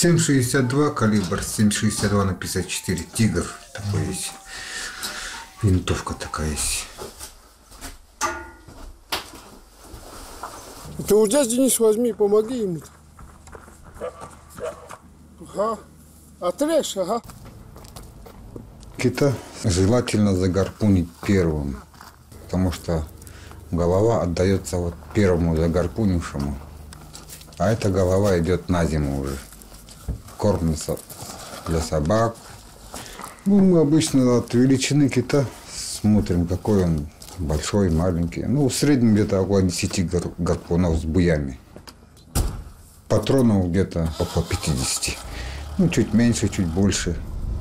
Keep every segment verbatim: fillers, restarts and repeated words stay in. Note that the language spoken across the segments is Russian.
семь шестьдесят два калибр, семь шестьдесят два на пятьдесят четыре, тигр такой есть. Винтовка такая есть. Ты вот здесь, Денис, возьми, помоги ему. Ага. Отрежь, ага. Кита желательно загарпунить первым, потому что голова отдается вот первому загарпунившему, а эта голова идет на зиму уже. Корм для собак. Ну, мы обычно от величины кита смотрим, какой он большой, маленький. Ну, в среднем где-то около десяти гарпунов с буями. Патронов где-то около пятидесяти. Ну, чуть меньше, чуть больше.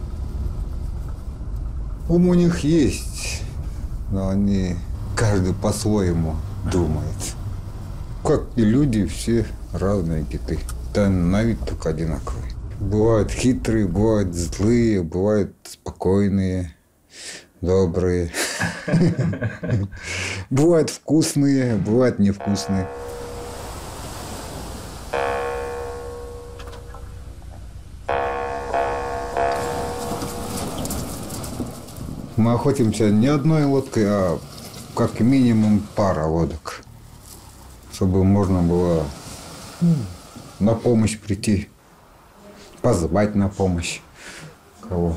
Ум у них есть, но они каждый по-своему думает. Как и люди, все разные киты. Да на вид только одинаковые. Бывают хитрые, бывают злые, бывают спокойные, добрые. Бывают вкусные, бывают невкусные. Мы охотимся не одной лодкой, а как минимум пара лодок, чтобы можно было на помощь прийти, позвать на помощь кого.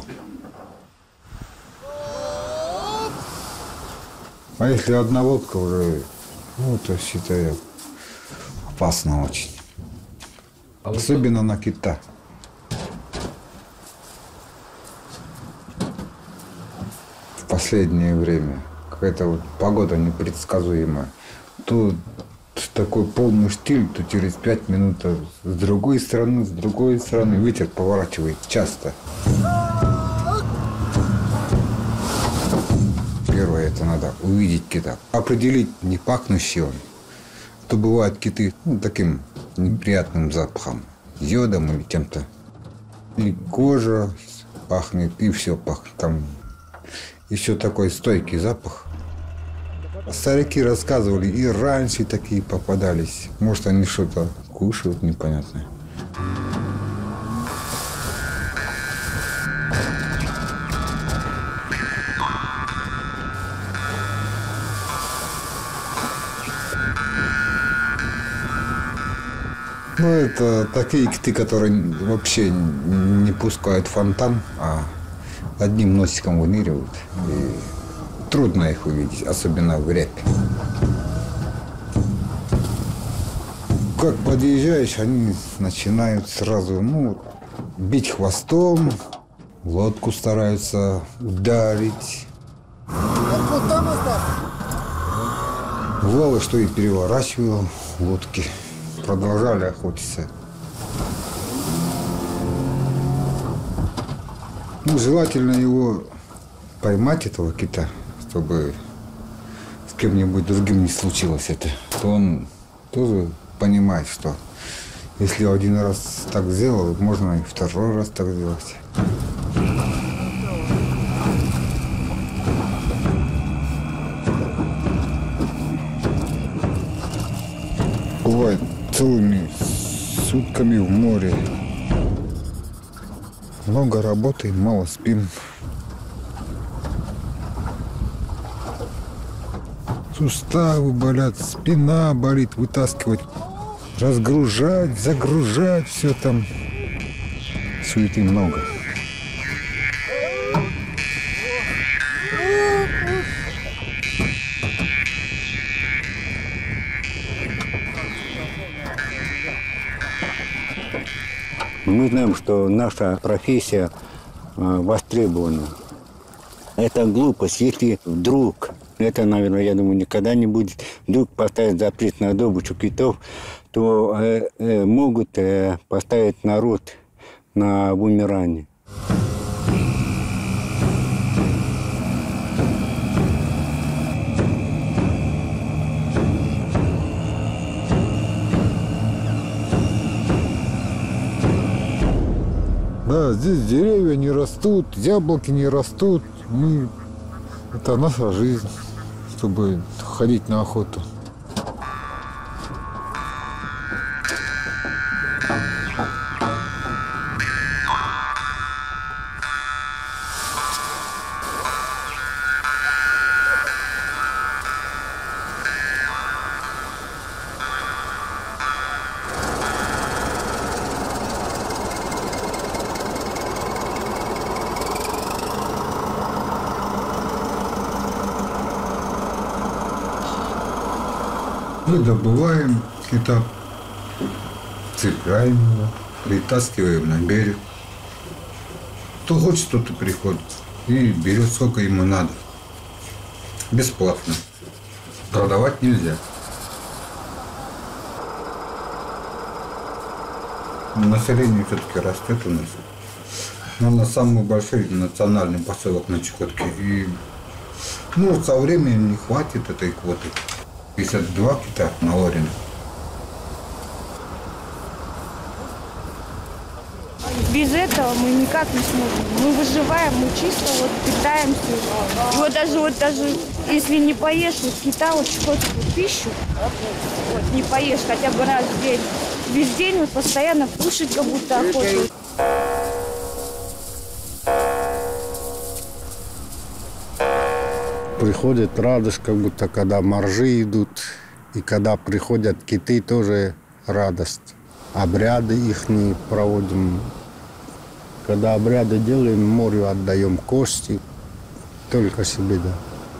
А если одна лодка уже, ну, то считаю, опасно очень. Особенно на кита. В последнее время какая-то вот погода непредсказуемая. То такой полный штиль, то через пять минут с другой стороны, с другой стороны ветер поворачивает часто. Первое, это надо увидеть кита, определить, не пахнущий он. То бывают киты, ну, таким неприятным запахом, йодом или чем-то. И кожа пахнет, и все пахнет. Там еще такой стойкий запах. Старики рассказывали, и раньше такие попадались. Может, они что-то кушают непонятное. Ну, это такие киты, которые вообще не пускают фонтан, а одним носиком выныривают. И трудно их увидеть, особенно в рябь. Как подъезжаешь, они начинают сразу, ну, бить хвостом, лодку стараются ударить. Бывало, что и переворачивал лодки. Продолжали охотиться. Ну, желательно его поймать, этого кита, чтобы с кем-нибудь другим не случилось это. То он тоже понимает, что если один раз так сделал, можно и второй раз так сделать. Бывает целыми сутками в море. Много работаем, мало спим. Суставы болят, спина болит, вытаскивать, разгружать, загружать, все там. Суеты много. Мы знаем, что наша профессия востребована. Это глупость, если вдруг, это, наверное, я думаю, никогда не будет, вдруг поставить запрет на добычу китов, то э, э, могут э, поставить народ на вымирание. Да, здесь деревья не растут, яблоки не растут. Мы... Это наша жизнь, чтобы ходить на охоту. Мы добываем кита, цепляем его, притаскиваем на берег. Кто хочет, тот и приходит. И берет, сколько ему надо. Бесплатно. Продавать нельзя. Население все-таки растет у нас. Но на самый большой национальный поселок на Чукотке. И ну, со временем не хватит этой квоты. пятьдесят два кита на Орина. Без этого мы никак не сможем. Мы выживаем, мы чисто вот питаемся. И вот даже вот даже если не поешь вот кита, вот чукотскую пищу, вот не поешь хотя бы раз в день, весь день вот постоянно кушать как будто охота. Приходит радость, как будто когда моржи идут, и когда приходят киты, тоже радость. Обряды их не проводим. Когда обряды делаем, морю отдаем кости, только себе, да.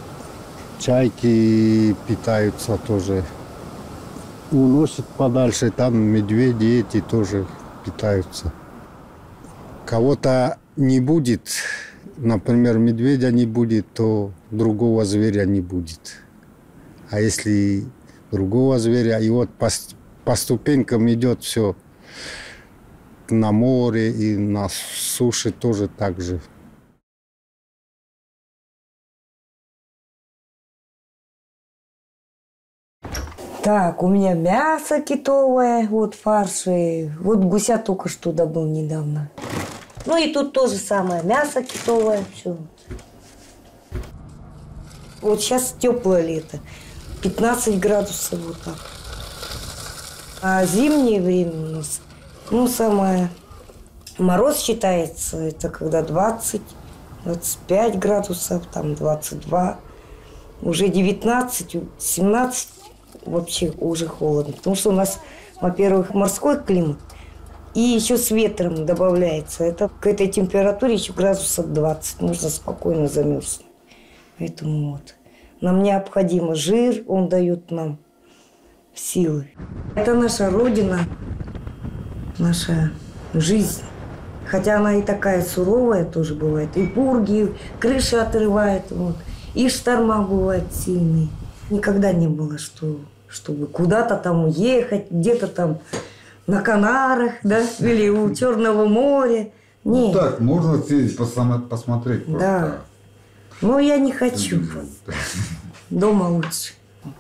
Чайки питаются тоже. Уносят подальше, там медведи эти тоже питаются. Кого-то не будет, например, медведя не будет, то другого зверя не будет. А если другого зверя, и вот по, по ступенькам идет все на море и на суше тоже так же. Так, у меня мясо китовое, вот фарш, и вот гуся только что добыл недавно. Ну и тут то же самое, мясо китовое, все. Вот сейчас теплое лето, пятнадцать градусов вот так. А зимнее время у нас, ну самое, мороз считается, это когда двадцать, двадцать пять градусов, там двадцать два, уже девятнадцать, семнадцать. Вообще уже холодно, потому что у нас, во-первых, морской климат, и еще с ветром добавляется. Это к этой температуре еще градусов двадцать, можно спокойно замерзнуть. Поэтому вот нам необходимо жир, он дает нам силы. Это наша родина, наша жизнь. Хотя она и такая суровая тоже бывает. И пурги, крыши отрывает, вот, и шторма бывают сильные. Никогда не было, что, чтобы куда-то там уехать, где-то там на Канарах, да, или у Черного моря. Ну Нет. так, можно съездить, посмотреть просто. Да. Но я не хочу. Дома лучше.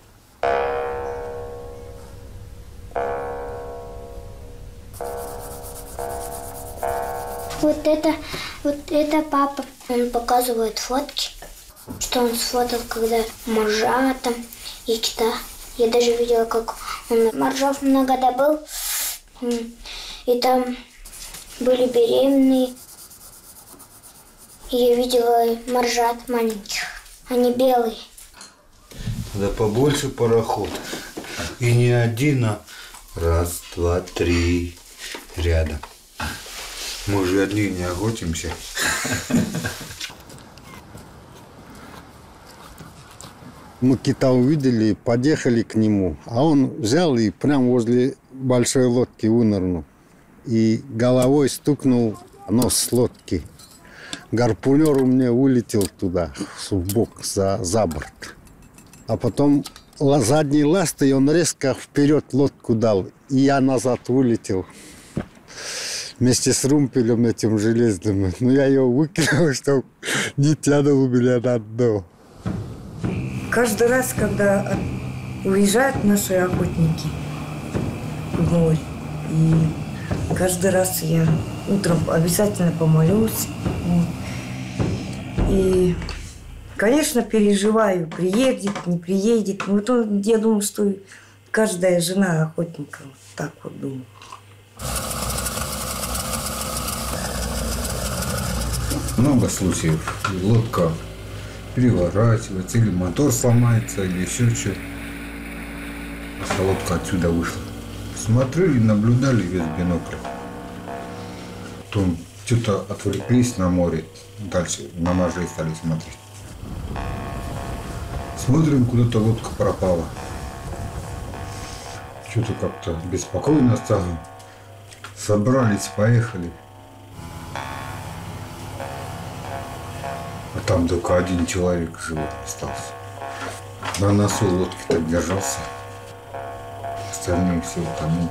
Вот это, вот это папа. Он показывает фотки, что он сфотал, когда моржа там и кита. Я даже видела, как он моржов много добыл. И там были беременные. И я видела моржат маленьких. Они белые. Да побольше пароход. И не один, а раз, два, три рядом. Мы же одни не охотимся. Мы кита увидели, подъехали к нему, а он взял и прямо возле большой лодки вынырнул. И головой стукнул нос лодки. Гарпунер у меня улетел туда, в бок, за, за борт. А потом задний ласт, и он резко вперед лодку дал. И я назад вылетел. Вместе с румпелем этим железным. Но я ее выкинул, чтобы не тянул меня на дно. Каждый раз, когда уезжают наши охотники в море, и каждый раз я утром обязательно помолюсь. Вот. И, конечно, переживаю, приедет, не приедет. Но то, я думаю, что каждая жена охотника вот так вот думает. Много случаев. Лодка переворачивается, или мотор сломается, или еще что. А лодка отсюда вышла. Смотрели, наблюдали без бинокля. Потом что-то отвлеклись на море, дальше на моржей стали смотреть. Смотрим, куда-то лодка пропала. Что-то как-то беспокойно стало. Собрались, поехали. А там только один человек живой остался. На носу лодки-то держался. Остальные все утонули.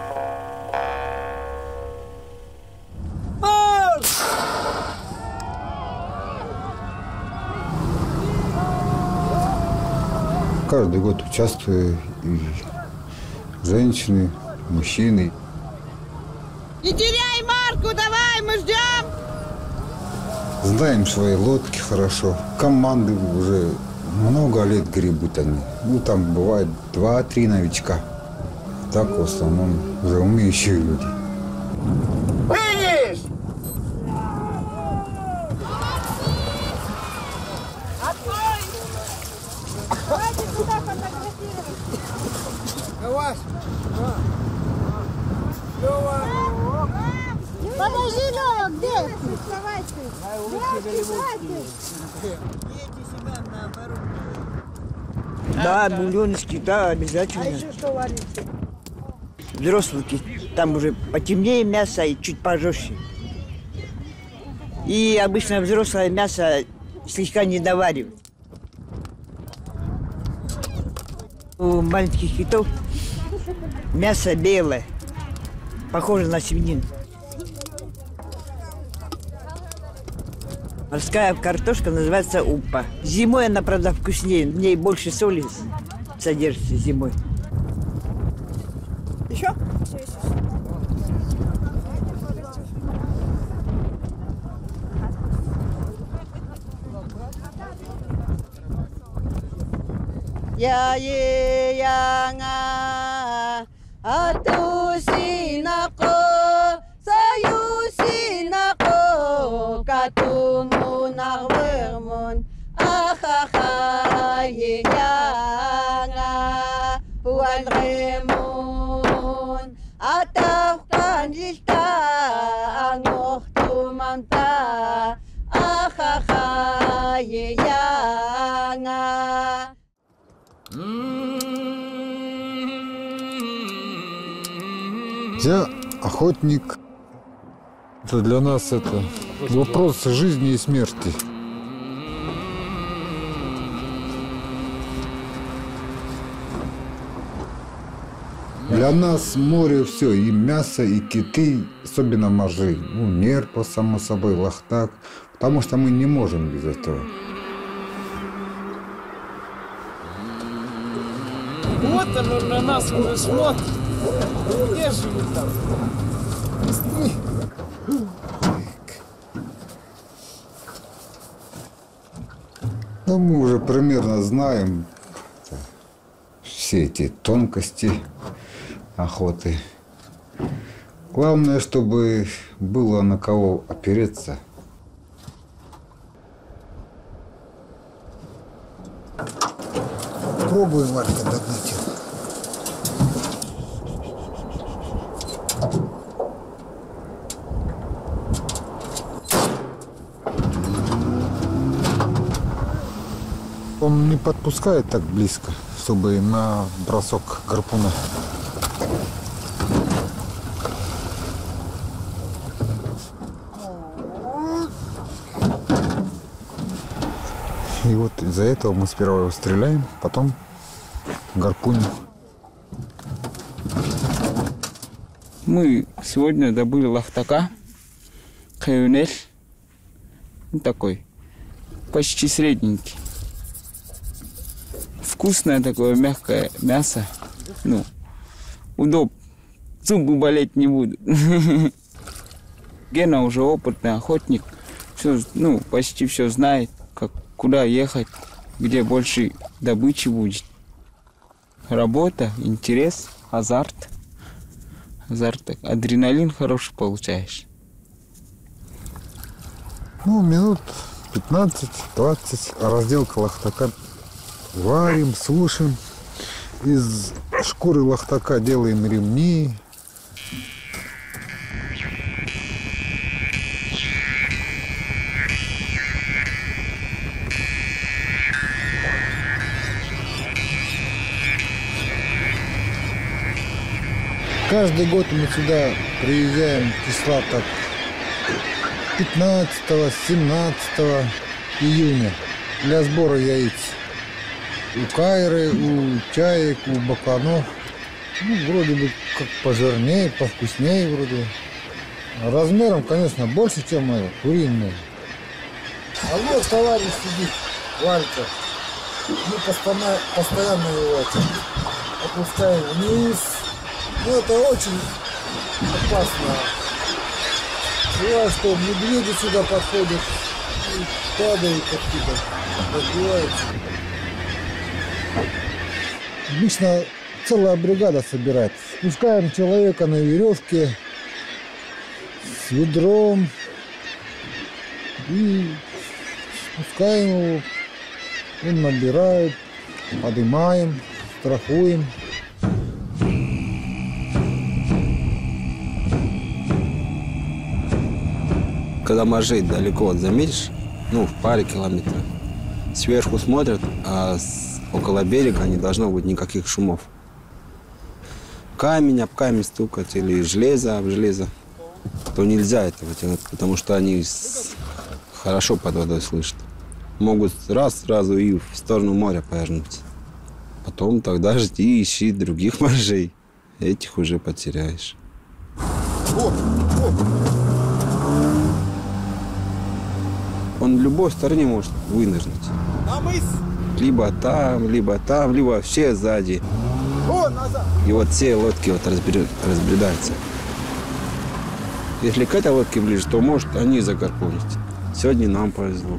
Каждый год участвую, и женщины, мужчины. Не теряй марку, давай, мы ждем! Знаем свои лодки хорошо. Команды уже много лет гребут они. Ну, там бывает два-три новичка. Так в основном уже умеющие люди. Видишь? Давай. Подожди, Лёва, где? Да, бульоночки, да, обязательно. А еще что варите? Взрослые, там уже потемнее мясо и чуть пожестче. И обычно взрослое мясо слегка не доваривают. У маленьких китов мясо белое, похоже на свинину. Морская картошка называется упа. Зимой она, правда, вкуснее, в ней больше соли содержится зимой. Еще? Я е яңа атусинако саюсинако катунунарвырмун ахаха е яңа уалремун атавкан лилта ангохтуманта ахаха е яңа. Я охотник. Это для нас это вопрос жизни и смерти. Для нас море все, и мясо, и киты, особенно моржи. Ну, нерпа, само собой, лахтак. Потому что мы не можем без этого. Вот оно на нас уже смотрит. Где же вы там? Ну, мы уже примерно знаем все эти тонкости охоты. Главное, чтобы было на кого опереться. Пробуем, Марка, догнать его. Он не подпускает так близко, чтобы на бросок гарпуна. И вот из-за этого мы сперва его стреляем, потом гарпуним. Мы сегодня добыли лахтака, каюнель, ну, такой, почти средненький. Вкусное такое мягкое мясо, ну, удобно, зубы болеть не будут. Гена уже опытный охотник, все, ну, почти все знает, как, куда ехать, где больше добычи будет. Работа, интерес, азарт. Азарт, адреналин хороший получаешь. Ну, минут пятнадцать-двадцать. Разделка лахтака. Варим, сушим. Из шкуры лахтака делаем ремни. Каждый год мы сюда приезжаем числа так пятнадцатого-семнадцатого июня для сбора яиц. У кайры, у чаек, у бакланов. Ну, вроде бы как пожирнее, повкуснее вроде. Размером, конечно, больше, чем это, куриные. А вот товарищ сидит, Валька. Мы постоянно, постоянно его опускаем вниз. Ну, это очень опасно. Бывает, что медведи сюда подходят и падают оттуда, разбиваются. Обычно целая бригада собирается. Спускаем человека на веревке с ведром и спускаем его. Он набирает, поднимаем, страхуем. Когда моржей далеко вот заметишь, ну, в паре километров, сверху смотрят, а с, около берега не должно быть никаких шумов. Камень об камень стукать или железо об железо, то нельзя этого делать, потому что они с, хорошо под водой слышат. Могут раз сразу и в сторону моря повернуть. Потом тогда жди, ищи других моржей. Этих уже потеряешь. О, о. Он в любой стороне может вынырнуть. Либо там, либо там, либо вообще сзади. И вот все лодки вот разбредаются. Если к этой лодке ближе, то может они закарпонить. Сегодня нам повезло.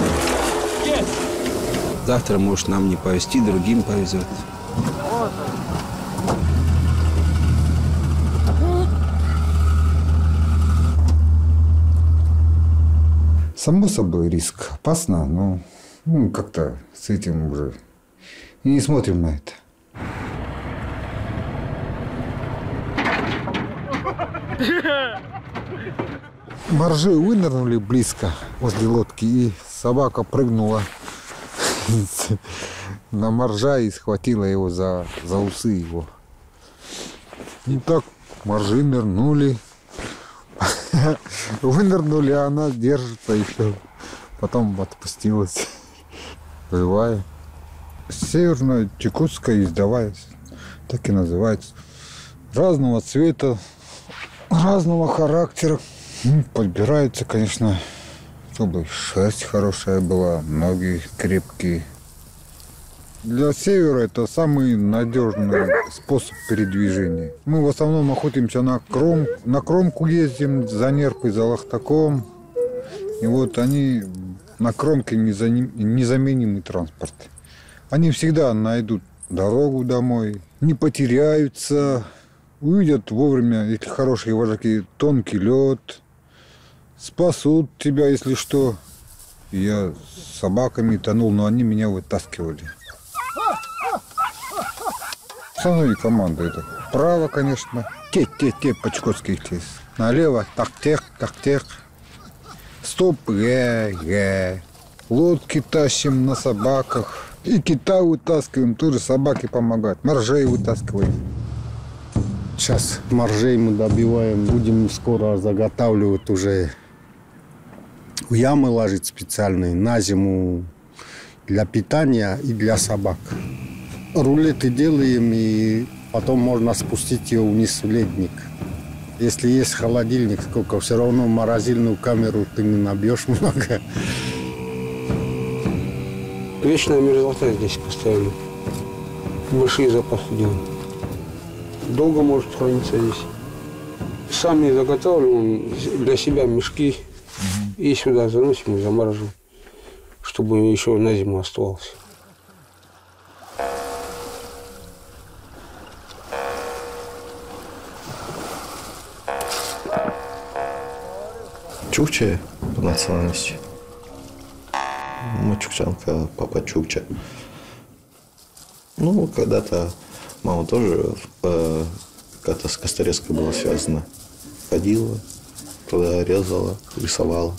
Завтра, может, нам не повезти, другим повезет. Само собой, риск опасно, но ну, как-то с этим уже и не смотрим на это. Моржи вынырнули близко возле лодки, и собака прыгнула на моржа и схватила его за, за усы его. И так моржи нырнули. Вынырнули, а она держится и все. Потом отпустилась. Живая. Северная Чукотская ездовая. Так и называется. Разного цвета, разного характера. Ну, подбирается, конечно, чтобы шерсть хорошая была, ноги крепкие. Для севера это самый надежный способ передвижения. Мы в основном охотимся на кром, на кромку ездим, за нерпой, за лохтаком. И вот они на кромке незаменимый транспорт. Они всегда найдут дорогу домой, не потеряются, увидят вовремя, если хорошие вожаки, тонкий лед, спасут тебя, если что. Я с собаками тонул, но они меня вытаскивали. Основные команды это право, конечно, те, те, те, по-чукотски те. Налево, так-тех, так-тех. Стоп, гэ, гэ. Лодки тащим на собаках. И кита вытаскиваем, тоже собаки помогают. Моржей вытаскиваем. Сейчас моржей мы добиваем, будем скоро заготавливать уже в ямы ложить специальные на зиму для питания и для собак. Рулеты делаем, и потом можно спустить его вниз в ледник. Если есть холодильник, сколько, все равно морозильную камеру ты не набьешь много. Вечная мерзлота здесь постоянно. Большие запасы делаем. Долго может храниться здесь. Сами заготавливаем для себя мешки и сюда заносим и замораживаем, чтобы еще на зиму оставалось. Чукча по национальности. Мы чукчанка, папа чукча. Ну, когда-то мама тоже э, как-то с Косторецкой была связана. Ходила, туда резала, рисовала.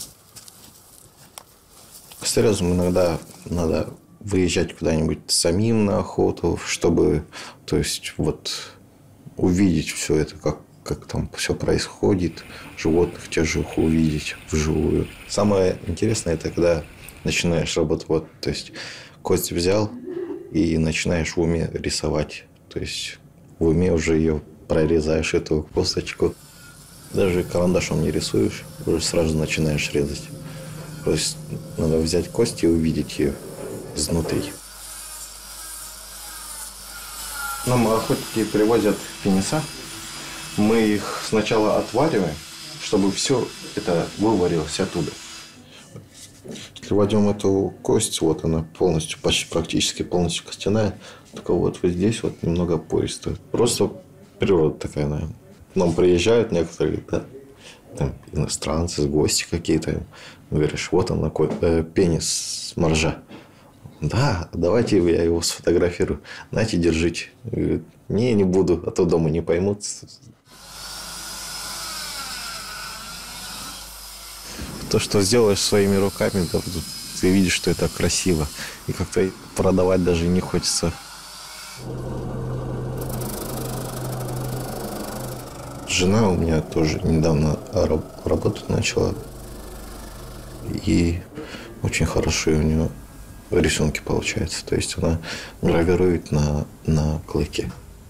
Косторезом иногда надо выезжать куда-нибудь самим на охоту, чтобы, то есть, вот увидеть все это, как, как там все происходит, животных тех же увидеть вживую. Самое интересное, это когда начинаешь работать, вот, то есть кость взял и начинаешь в уме рисовать. То есть в уме уже ее прорезаешь, эту косточку. Даже карандашом не рисуешь, уже сразу начинаешь резать. То есть надо взять кость и увидеть ее изнутри. Нам охотники привозят пениса. Мы их сначала отвариваем, чтобы все это выварилось оттуда. Кладем эту кость, вот она полностью, почти практически полностью костяная. Только вот, вот здесь вот немного пористая. Просто природа такая, наверное. К нам приезжают некоторые, да, там, иностранцы, гости какие-то. Говоришь, вот он, э, пенис моржа. Да, давайте я его сфотографирую. Знаете, держите. Говорит, не, не буду, а то дома не поймут. То, что сделаешь своими руками, да, ты видишь, что это красиво. И как-то продавать даже не хочется. Жена у меня тоже недавно работать начала. И очень хорошие у нее рисунки получаются. То есть она гравирует на, на клыке.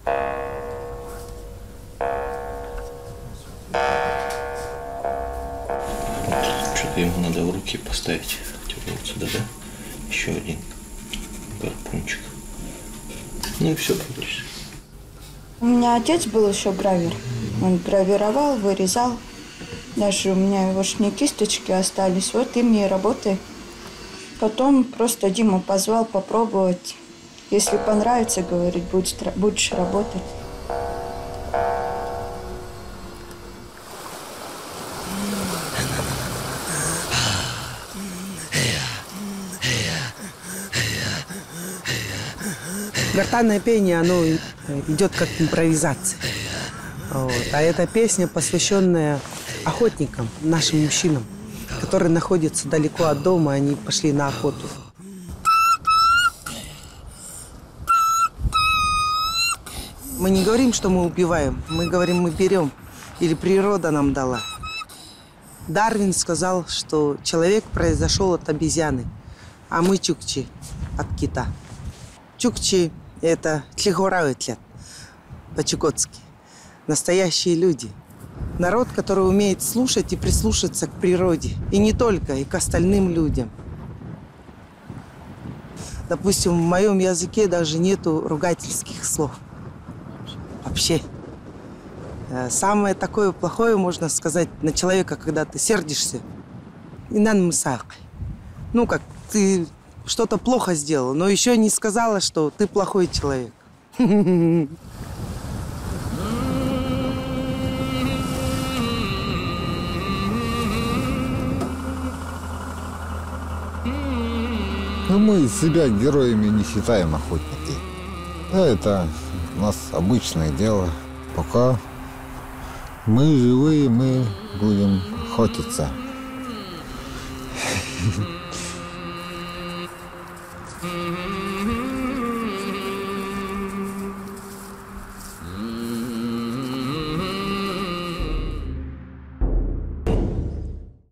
Что-то ему надо в руки поставить. Вот сюда, да? Еще один гарпунчик. Ну и все, получится. У меня отец был еще гравер. Он гравировал, вырезал. Даже у меня ушные кисточки остались. Вот ими и работаю. Потом просто Дима позвал попробовать. Если понравится, говорит, будешь, будешь работать. Гортанное пение, оно идет как импровизация. Вот. А эта песня, посвященная охотникам, нашим мужчинам, которые находятся далеко от дома, они пошли на охоту. Мы не говорим, что мы убиваем, мы говорим, мы берем, или природа нам дала. Дарвин сказал, что человек произошел от обезьяны, а мы чукчи от кита. Чукчи – это тлихорауэтлят по-чукотски. Настоящие люди. Народ, который умеет слушать и прислушаться к природе. И не только, и к остальным людям. Допустим, в моем языке даже нету ругательских слов. Вообще. Самое такое плохое, можно сказать, на человека, когда ты сердишься. И нан мысак. Ну, как ты что-то плохо сделал, но еще не сказала, что ты плохой человек. Ну, мы себя героями не считаем, охотники. Это у нас обычное дело. Пока мы живые, мы будем охотиться.